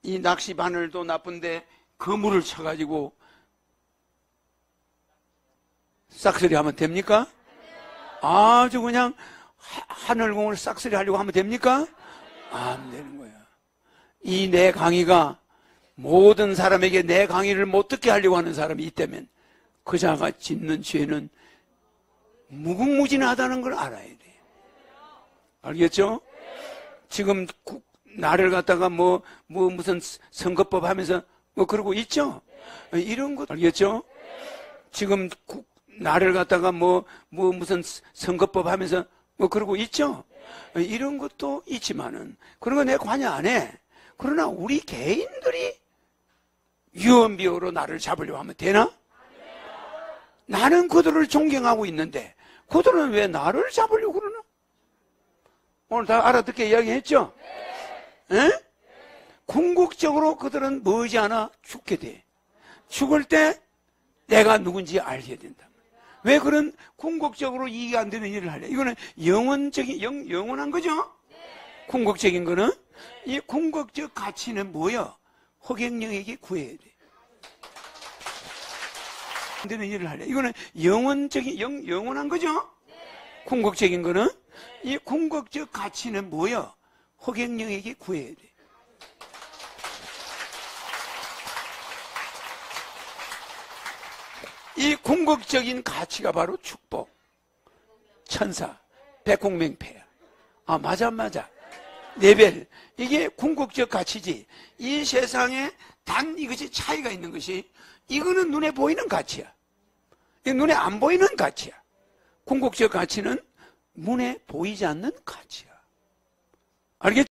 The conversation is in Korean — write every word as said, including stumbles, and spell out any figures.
이 낚시 바늘도 나쁜데 그물을 쳐가지고 싹쓸이 하면 됩니까? 아주 그냥 하늘공을 싹쓸이 하려고 하면 됩니까? 안 되는 거야. 이 내 강의가 모든 사람에게 내 강의를 못 듣게 하려고 하는 사람이 있다면 그 자가 짓는 죄는 무궁무진하다는 걸 알아야 돼. 알겠죠? 지금 나를 갖다가 뭐, 뭐 무슨 선거법 하면서 뭐 그러고 있죠? 이런 것 알겠죠? 지금 나를 갖다가 뭐, 뭐 무슨 선거법 하면서 뭐 그러고 있죠? 이런 것도 있지만은 그런 거 내가 관여 안 해. 그러나 우리 개인들이 유언비어로 나를 잡으려고 하면 되나? 나는 그들을 존경하고 있는데 그들은 왜 나를 잡으려고 그러나? 오늘 다 알아듣게 이야기했죠? 에? 궁극적으로 그들은 머지않아 죽게 돼. 죽을 때 내가 누군지 알게 된다. 왜 그런 궁극적으로 이해가 안 되는 일을 하려? 이거는 영원적인, 영, 영원한 거죠? 궁극적인 거는? 이 궁극적 가치는 뭐야? 허경영에게 구해야 돼. 안 되는 일을 하려. 이거는 영원적인, 영, 영원한 거죠? 궁극적인 거는? 이 궁극적 가치는 뭐야? 허경영에게 구해야 돼. 이 궁극적인 가치가 바로 축복, 천사, 백공명패야. 아, 맞아, 맞아. 레벨. 이게 궁극적 가치지. 이 세상에 단 이것이 차이가 있는 것이 이거는 눈에 보이는 가치야. 이게 눈에 안 보이는 가치야. 궁극적 가치는 눈에 보이지 않는 가치야. 알겠죠?